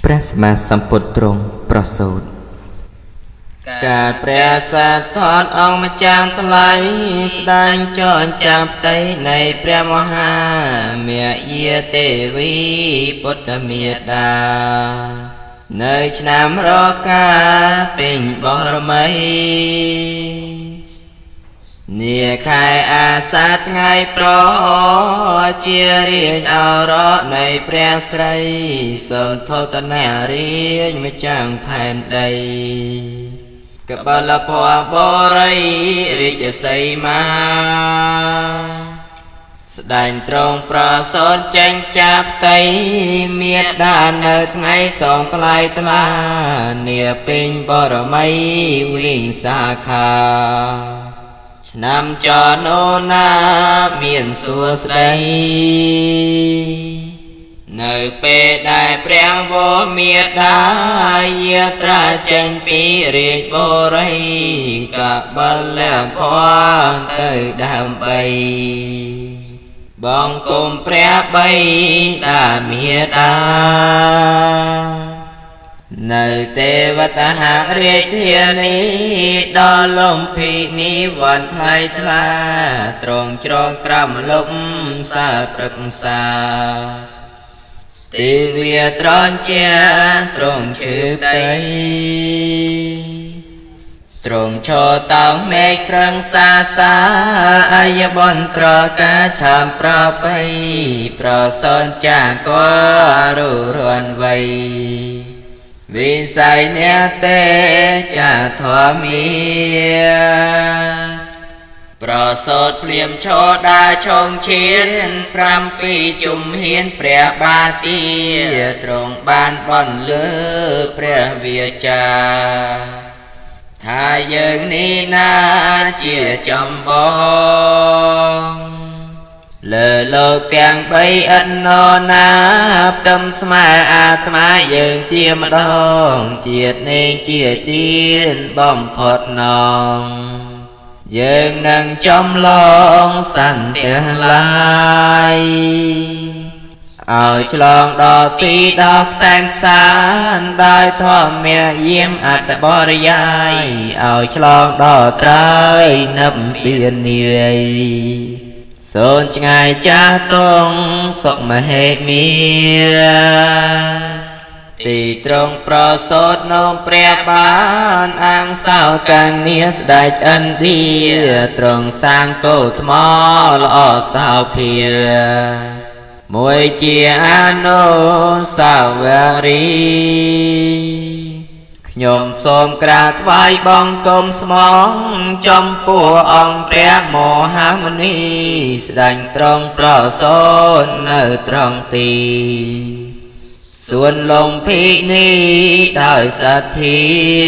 ព្រះសម្មាសម្ពុទ្ធទ្រង់ប្រសូតការព្រះសាទរអង្គម្ចាស់ថ្លៃស្ដែងចរចាំផ្ទៃនៃព្រះមហាមាយាទេវីពុទ្ធមេតានៅឆ្នាំរកាពេញបរមីនាខែអាសាឍថ្ងៃប្រជារាជឱរសនៃព្រះស្រីសន្ធោទនារាជម្ចាស់ផែនដីកបលភ័បរិយរាជសីមាស្ដែងត្រង់ប្រសូតចេញចាប់ផ្ទៃមេដានៅថ្ងៃសងថ្លៃថ្លានាពេញបរមីវិង្សាខាឆ្នាំចណូណាមានសួស្ដីនៅពេលដែលព្រះវរមេដាយាត្រាចេញពីរាជបុរីកបលភ័ណ្ឌទៅដើម្បីបង្គំព្រះបិតាមេតានៅទេវតារាជធានីដល់លំភីនិវ័នថ្លៃថ្លាត្រង់ជ្រងក្រំលំសាប្រឹក្សាទេវាត្រង់ជាត្រង់ឈឺតីត្រង់ឈរតោងមេឃប្រឹងសាសាអាយបនត្រកាឆាមប្របីប្រសនចាករុរនវ័យវិស័យអ្នកទេចាធម្មាប្រសូតភ្លាមឈរដើរឆោងឈាន7ជំហានព្រះបាទាទ្រង់បានបន់លើព្រះវាចាថាយើងនេះណាជាចំបងលើលោកទាំង3អិនណណាផ្ទឹមស្មាអាត្មាយើងជាម្ដងជាតិនេះជាជាតិបំផុតណងយើងនឹងចំឡងសន្ទះឡាយឲ្យឆ្លងដល់ទីដល់ខ្សែមសានដោយធម្មយាមអត្តបរិយាយឲ្យឆ្លងដល់ត្រើយនិព្វានាយសូនឆ្ងាយចាស់តងសុខមហេមាទីត្រង់ប្រសូតនោមព្រះបានអាងសោកាំងនាស្ដេចឥណ្ឌាត្រង់សាងកោថ្មល្អសោភាមួយជាអនុសាវរីយ៍ខ្ញុំសូមក្រាបថ្វាយបង្គំស្មងចំពោះអង្គព្រះមហាមុនីស្ដេចត្រង់ប្រសូតនៅត្រង់ទីសួនលំភិនេះដោយសទ្ធា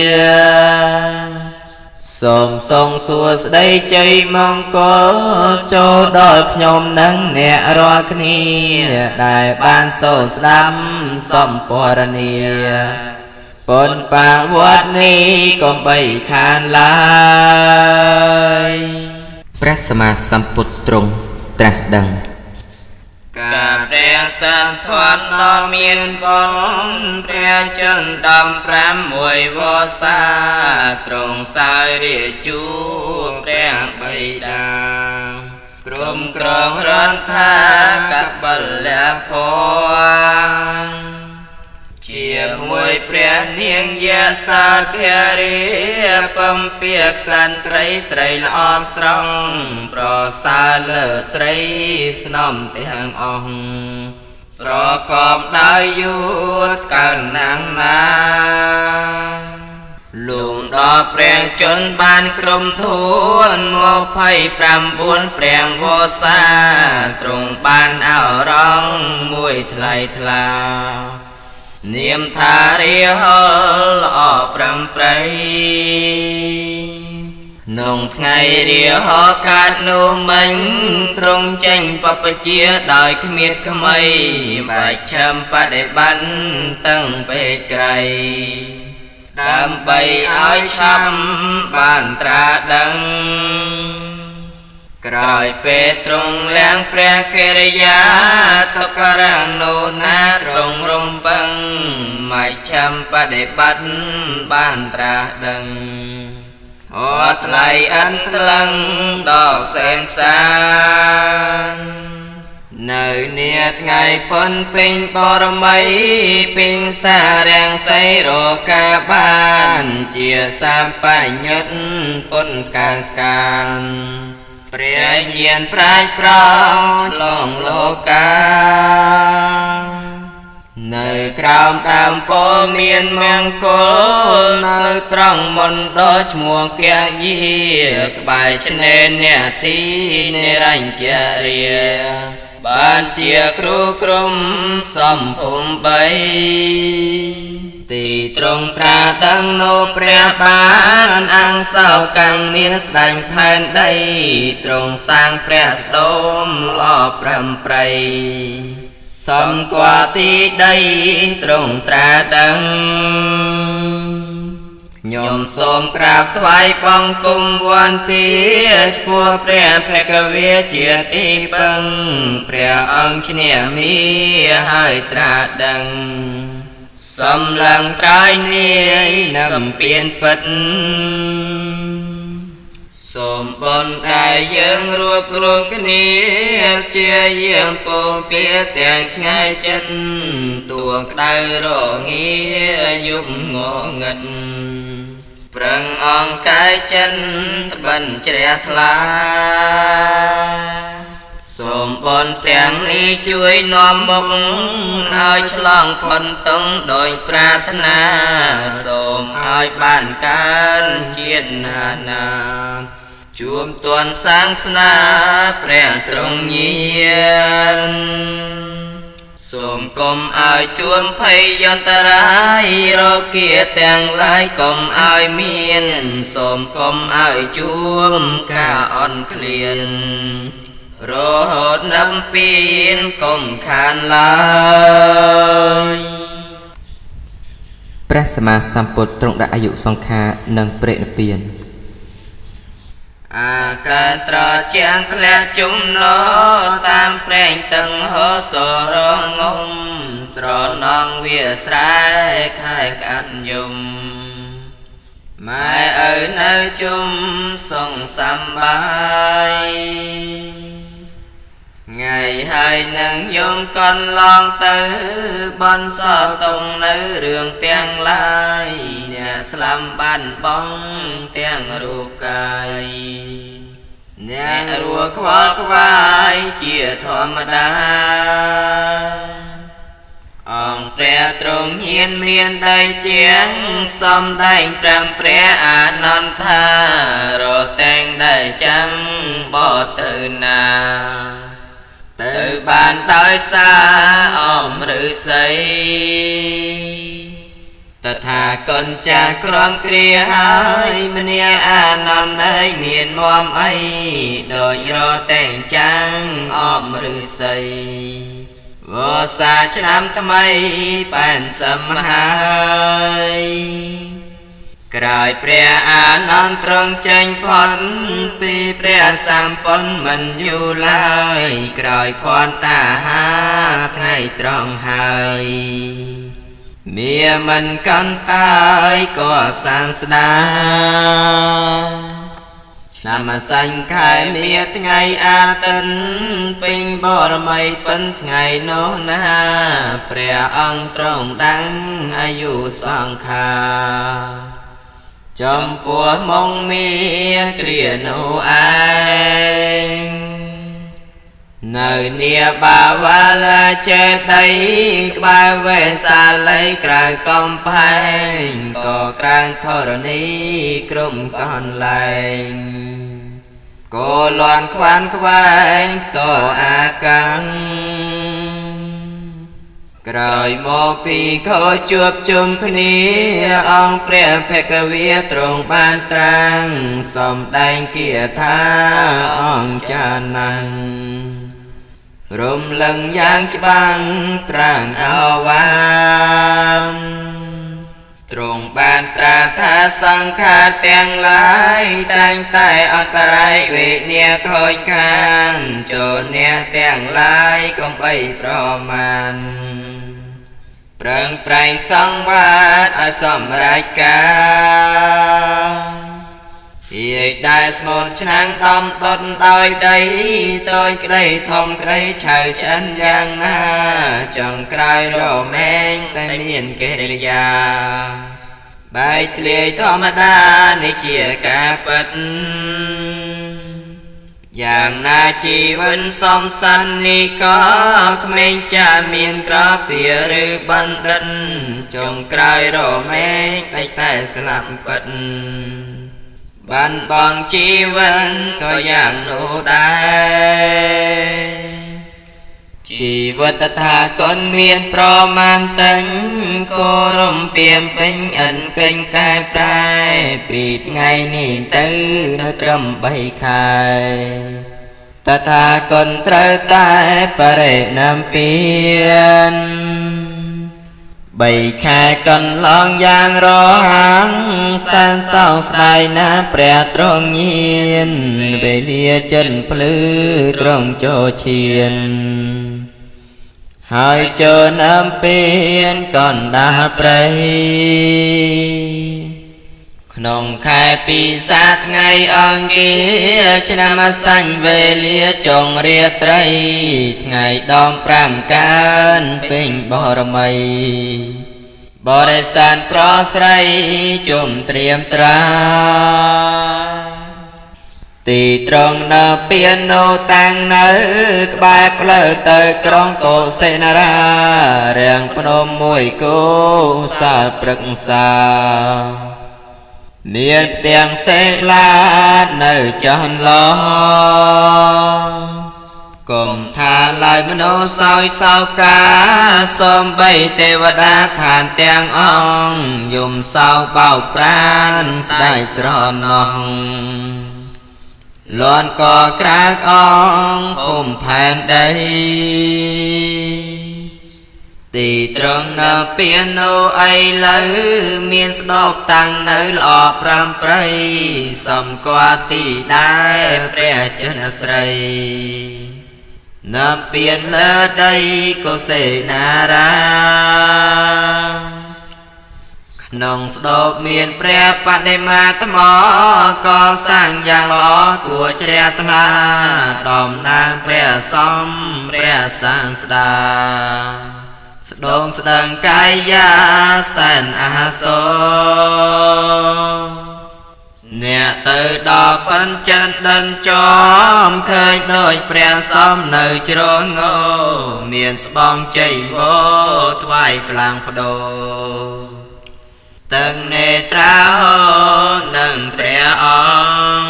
សូមសងសួស្ដីជ័យមង្គលចូលដល់ខ្ញុំនិងអ្នករាល់គ្នាដែលបានសូនស្ដាប់សំពរនាពុនបាវត្តនេះកុំបីខានឡើយព្រះសម្មាសម្ពុទ្ធទ្រង់ត្រាស់ដឹងការព្រះសន្ធានដ៏មានបុណ្យព្រះចន្ទ6វស្សាទ្រង់សោយរាជជួបព្រះបិតាក្រុមក្រងរដ្ឋាកបលភ័ណ្ឌជាមួយព្រះនាងយសាធិរាបំពាក្យសន្ត្រីស្រីល្អស្រង់ប្រសើរលើស្រីស្នំទាំងអស់ប្រកបដោយយុទ្ធកើណាំងណាលួងដល់ព្រះជន្មបានក្រុមធួន29ព្រះវស្សាទ្រង់បានអោរងមួយថ្លៃថ្លានាមថារាហលល្អប្រៃក្នុងថ្ងៃរាហលកើតនោះមិញទ្រង់ចេញបព្វជិដោយគ្មានក្មៃបាច់ឈឹមបដិបត្តិតឹងពេកក្រៃដើម្បីឲ្យឆាប់បានត្រាដឹង ក្រោយពេលទ្រង់ឡើងព្រះកិរិយាទុក្ករណូណាទ្រង់រំពឹងម mạch chăm ba để bắt ban tra đằng hót lại ăn lăng đỏ xem xa nơi niết ngày phân pin bò mấy pin xa đang say rô ca ban chia sam phải nhất phân càng càngព្រះញាណប្រាជ្ញប្រោឆ្លងលោកានៅក្រោមដើមពោធិ៍មានមង្គលនៅត្រង់មណ្ឌលឈ្មោះគយាក្បែរឆ្នេរអ្នកទីនិរញ្ញរាបានជាគ្រូក្រុមសំភុំ3ទីត្រង់ត្រាដឹងនោះព្រះបានអង្គសោកាំងមានស្ដេចផែនដីទ្រង់សាងព្រះស្ដុំល្អប្រំប្រៃសំគាល់ទីដីត្រង់ត្រាដឹងខ្ញុំសូមក្រាបថ្វាយបង្គំវន្ទាឈ្មោះព្រះភគវាជាទីពឹងព្រះអង្គឈ្នះមាហើយត្រាដឹងសំឡងត្រៃនាយនឹមពៀនពិតសូមបុណ្យដែលយើងរួបរวมគ្នាជាយាមពងពាទាំងឆ្ងាយចិត្តទួក្តៅរងាយប់ងងឹតប្រឹងអង្កាយចិត្តត្បិនជ្រះថ្លាសូមបុណ្យទាំងនេះជួយនាំមុខឲ្យឆ្លងផុតទងដោយប្រាថ្នាសូមឲ្យបានកើតជាតិណាជួមទាន់សាងស្នាព្រះទ្រង់ញាណសូមកុំឲ្យជួមភ័យយន្តរាយរោគាទាំងឡាយកុំឲ្យមានសូមកុំឲ្យជួមការអន់ឃ្លានរហូតនឹមពៀនកុំខានឡើយព្រះសម្មាសម្ពុទ្ធទ្រង់ដាក់អាយុសង្ខារនិងព្រេនិព្វានអាការត្រជាងធ្លាក់ជុំណោតាមប្រេងតឹងហោសរងំស្រណងវាស្រែខែក្អាត់យំម៉ែឪនៅជុំសងសំបាយថ្ងៃហើយនឹងយំកន្លងទៅបនសតុងនៅរឿងទាំងឡាយអ្នកស្លាប់បានបងទាំងរូបកាយអ្នករួខ្វល់ខ្វាយជាធម្មតាអង្គព្រះទ្រង់ហ៊ានមានដីជាងសំដែងប្រាំព្រះអានន្ថារតែងដែលចាំងបទៅណាទៅបានដោយសារអមឫសីតថាកុនចាក្រំគ្រាហើយមនាអានន្ទហើយមានមមអីដោយរតែងចាំងអមឫសីវស្សាឆ្នាំថ្មីប៉ែនសំហើយក្រោយព្រះអានន្ទទ្រង់ចេញផុតពីព្រះសម្ពុនមិនយូរឡើយក្រោយភ័ន្តតាហាថ្ងៃត្រង់ហើយមាមិនកាន់តាយក៏សាងស្ដាឆ្នាំសញ្ញខែមាថ្ងៃអាទិត្យពេញបរមីពិនថ្ងៃនោះណាព្រះអង្គទ្រង់ដឹងអាយុសង្ខារចំពោះមងមាគ្រានោះឯងនៅនាបាវាលាចេតីក្បែរវេសាល័យក្រៅកំផែងក៏ក្រាងធរណីក្រុមកន្លែងក៏លន់ខ្វានខ្វែងតអាកាំងក្រោយមកពីខោជួបជុំគ្នាអង្គព្រះភគវាទ្រង់បានត្រាំងសំដែងគាថាអង្គចាណាំងរំលឹងយ៉ាងច្បាស់ត្រាំងអវាមទ្រង់បានត្រាថាសង្ខារទាំងឡាយតែងតែអន្តរាយវេញាខូចខានចូលអ្នកទាំងឡាយកុំបីប្រមាណប្រឹងប្រែងសង្វាតឲ្យសម្រេចការជាដែលស្មូនឆ្នាំងដំដុតដោយដីតូចក្តីធំក្តីឆៅឆ្អិនយ៉ាងណាចង់ក្រោយរមែងតែមានកិរិយាបែកធ្លាយធម្មតានេះជាការពិតយ៉ាងណាជីវិតសំសាននេះក៏ក្មេងចាមានក្រពាឬបណ្ឌិតចុងក្រោយរមែងតែស្លាប់ពិតបានបងជីវិតក៏យ៉ាងនោះដែរជីវិតតថាគតមានប្រមាណតឹងគោរំពីមពេញអិនកេញកែប្រែពីថ្ងៃនេះទៅនៅត្រឹម3ខែតថាគតត្រូវតែបរិណាមពៀន3ខែកន្លងយ៉ាងរហាំងសានសោស្ដាយណាព្រះទ្រង់ញៀនវេលាចិនភ្លឺទ្រង់ចូលឈានហើយចូលអំពៀនកណ្ដាលព្រៃក្នុងខែពិសាថ្ងៃអង្គារឆ្នាំអាសាញ់វេលាចុងរាត្រីថ្ងៃដង5កើនពេញបរមីបរិសានប្រស្រីជុំត្រៀមត្រាទីត្រង់នៅពៀននៅតាំងនៅក្បែរផ្លូវទៅក្រុងកុសិនារារាំងភ្នំមួយគូសាព្រឹក្សាមានផ្ទាំងសេឡានៅចន្លោះគុំថាឡើយមនុស្សសោយសោកាសំបីទេវតាឋានទាំងអង្គយំសោបោកប្រានស្ដាយស្រណោះលន់ក៏ក្រាកអងភូមិផែនដីទីត្រង់នៅពៀននៅឥឡូវមានស្ដប់តាំងនៅល្អប្រាំព្រៃសំគាល់ទីដែរព្រះចិនស្រីនៅពៀនលើដីកុសេនារាក្នុងស្ដប់មានព្រះបដិមាថ្មក៏សាងយ៉ាងល្អគួរជ្រះថ្លាដំណាងព្រះសំព្រះសាងស្ដាស្ដងស្ដឹងកាយាសែនអាសូអ្នកទៅដល់ប៉ិនចិនដិនចំឃើញដូចព្រះសំនៅជ្រងងមានស្បង់ជ័យវោថ្វាយផ្លាំងបដោតឹងនេត្រានឹងព្រះអង្គ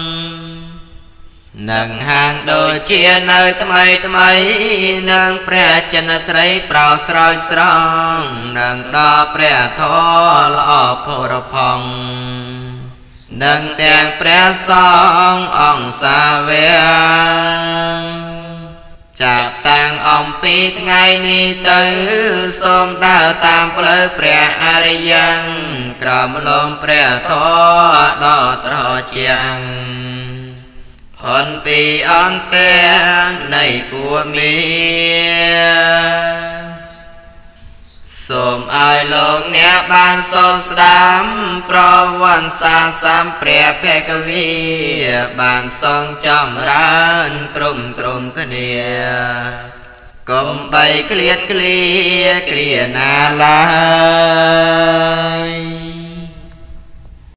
នឹងហាងដូចជានៅថ្មីនឹងព្រះចិនស្រីប្រោស្រោចស្រង់នឹងដល់ព្រះធម៌ល្អផុរផង់នឹងទាំងព្រះសង្ឃអង្គសាវកចាប់តាំងអំពីថ្ងៃនេះទៅសូមដើរតាមផ្លូវព្រះអរិយក្រមលំព្រះធម៌ដ៏ត្រជាក់ផុនពីអន្តេនៃពួមីសូមឲ្យលោកអ្នកបានសូមស្ដាប់ប្រវត្តិសាស្ត្រសម្ព្រះភគវីបានសងចម្រើនក្រុមគ្នាកុំបីឃ្លាតគ្រាគ្រាណាឡើ